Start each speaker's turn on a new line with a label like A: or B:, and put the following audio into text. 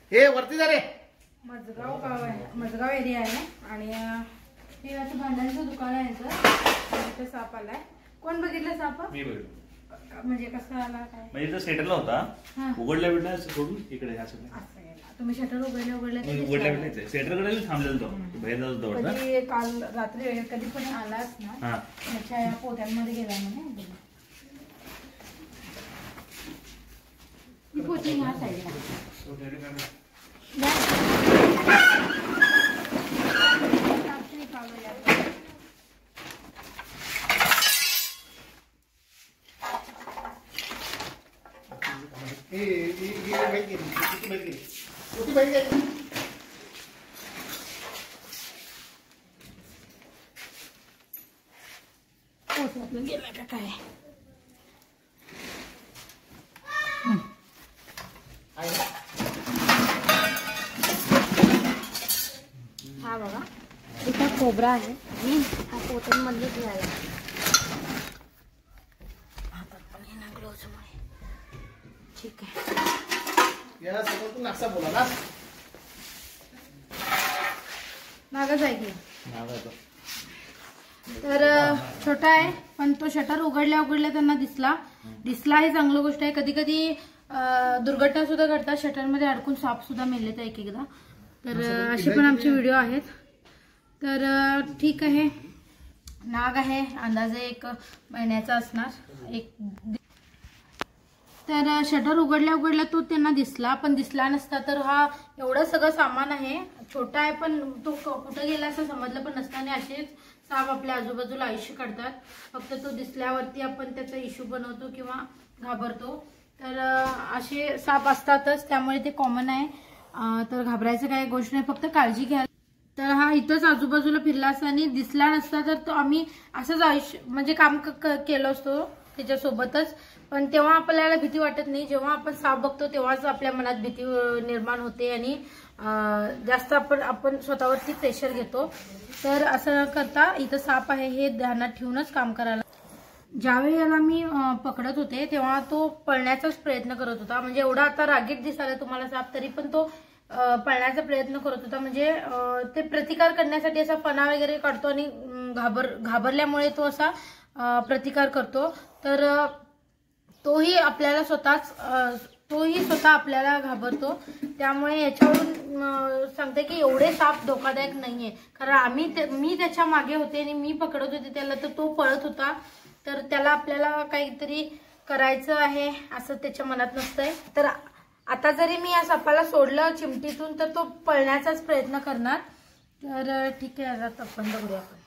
A: हे वरती जा रे.
B: मजगाव गाव आहे, मजगाव एरिया आहे आणि हे असं भांड्यांचं दुकान आहे इथं. साप आलाय. कोण बघितलं साप?
C: मी बघितलं.
B: म्हणजे कसा आला काय?
C: म्हणजे इथं सेटरला होता, उघडल्या बिडल्या सोडून इकडे असं
B: तुम्ही शटर उघडले
C: उघडल्या बिडल्या सेटरकडे थांबलेला तो बाहेर जात होता.
B: कधी काल रात्री कधी पण आलाच ना त्याच्या या पोत्यांमध्ये गेला म्हणे. पोती ह्या साईडला गेला का काय? हा बघा इथं खोबरा आहे आणि हा पोत्यांमधलंच घ्यायला हातात पण हे ना ग्लोव्हजमुळे. ठीक आहे
A: या समोर तू नाश्ता बोला ना.
B: नागच आहे की तर छोटा आहे पण तो शटर उघडल्या त्यांना दिसला ही चांगली गोष्ट आहे. कधी कधी दुर्घटना सुद्धा घडतात, शटर मध्ये अडकून साप सुद्धा मेले तर एक एकदा. तर असे पण आमचे व्हिडिओ आहेत. तर ठीक आहे, नाग आहे अंदाजे 1 महिन्याचा असणार. तर शटर उघडल्या तो त्यांना दिसला, पण दिसला नसता तर हा एवढं सगळं सामान आहे. छोटा आहे पण तो कुठं गेला असं समजलं पण नसतं. आणि असेच साप आपल्या आजूबाजूला आयुष्य काढतात. फक्त तो दिसल्यावरती आपण त्याचा इश्यू बनवतो किंवा घाबरतो. तर असे साप असतातच, त्यामुळे ते कॉमन आहे. तर घाबरायचं काही गोष्ट नाही, फक्त काळजी घ्या. तर हा इथंच आजूबाजूला फिरला असता आणि दिसला नसता तर तो आम्ही असंच आयुष्य म्हणजे काम केलं असतो त्याच्यासोबतच. पण तेव्हा आपल्याला भीती वाटत नाही, जेव्हा आपण साप बघतो तेव्हाच आपल्या मनात भीती निर्माण होते आणि जास्त आपण स्वतःवरती प्रेशर घेतो. तर असं करता इथं साप आहे हे ध्यानात ठेवूनच काम करायला. ज्यावेळी याला मी पकडत होते तेव्हा तो पळण्याचाच प्रयत्न करत होता. म्हणजे एवढा आता रागीट दिसायला तुम्हाला साप, तरी पण तो पळण्याचा प्रयत्न करत होता. म्हणजे ते प्रतिकार करण्यासाठी असा फणा वगैरे काढतो आणि घाबरल्यामुळे तो असा प्रतिकार करतो. तर तोही स्वतः आपल्याला घाबरतो. त्यामुळे याच्यावरून सांगते की एवढे साप धोकादायक नाहीये. कारण मी त्याच्या मागे होते आणि मी पकडत होते त्याला, तर तो पळत होता. तर त्याला आपल्याला काहीतरी करायचं आहे असं त्याच्या मनात नसतंय. तर आता जरी मी या सापाला सोडलं चिमटीतून तर तो पळण्याचाच प्रयत्न करणार. तर ठीक आहे, आता बंद करूया आपण.